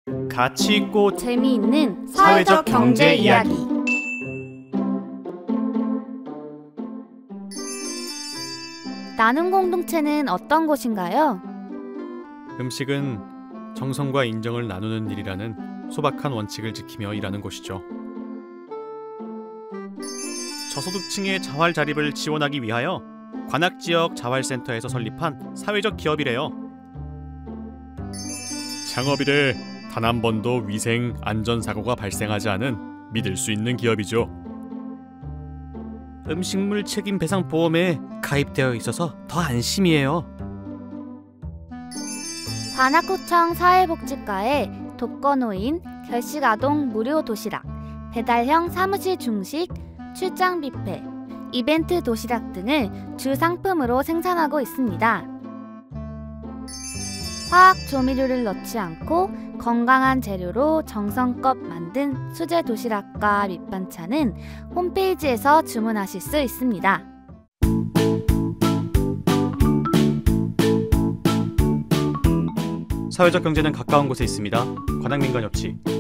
가치 있고 재미있는 사회적 경제 이야기. 나눔 공동체는 어떤 곳인가요? 음식은 정성과 인정을 나누는 일이라는 소박한 원칙을 지키며 일하는 곳이죠. 저소득층의 자활 자립을 지원하기 위하여 관악지역 자활센터에서 설립한 사회적 기업이래요. 창업 이래 단 한 번도 위생 안전사고가 발생하지 않은 믿을 수 있는 기업이죠. 음식물 책임 배상 보험에 가입되어 있어서 더 안심이에요. 관악구청 사회복지과에 독거노인, 결식아동 무료 도시락, 배달형 사무실 중식, 출장 뷔페, 이벤트 도시락 등을 주 상품으로 생산하고 있습니다. 화학 조미료를 넣지 않고 건강한 재료로 정성껏 만든 수제 도시락과 밑반찬은 홈페이지에서 주문하실 수 있습니다. 사회적 경제는 가까운 곳에 있습니다. 관악민간 협치